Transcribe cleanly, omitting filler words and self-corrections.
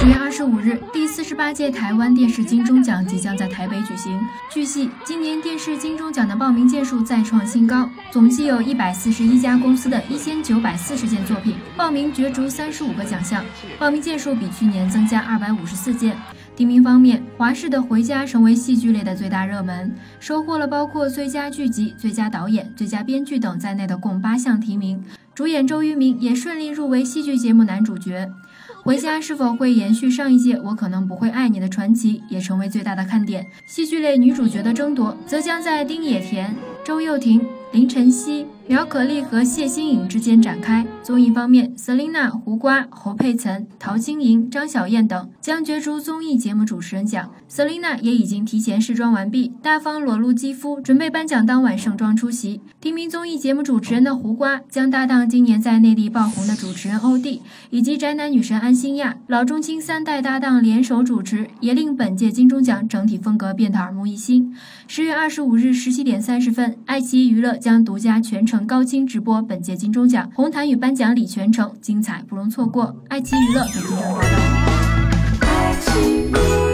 10月25日，第48届台湾电视金钟奖即将在台北举行。据悉，今年电视金钟奖的报名件数再创新高，总计有141家公司的1940件作品报名角逐35个奖项，报名件数比去年增加254件。提名方面，华视的《回家》成为戏剧类的最大热门，收获了包括最佳剧集、最佳导演、最佳编剧等在内的共8项提名。主演周渝民也顺利入围戏剧节目男主角。回家是否会延续上一届《我可能不会爱你》的传奇，也成为最大的看点。戏剧类女主角的争夺，则将在丁野田、周又廷、林晨曦、苗可丽和谢欣颖之间展开。综艺方面 ，Selina、胡瓜、侯佩岑、陶晶莹、张小燕等将角逐综艺节目主持人奖。Selina 也已经提前试妆完毕，大方裸露肌肤，准备颁奖当晚盛装出席。提名综艺节目主持人的胡瓜将搭档今年在内地爆红的主持人欧弟，以及宅男女神安心亚，老中青3代搭档联手主持，也令本届金钟奖整体风格变得耳目一新。10月25日17点30分，爱奇艺娱乐将独家全程高清直播本届金钟奖红毯与颁奖礼全程，精彩不容错过。爱奇艺娱乐北京报道。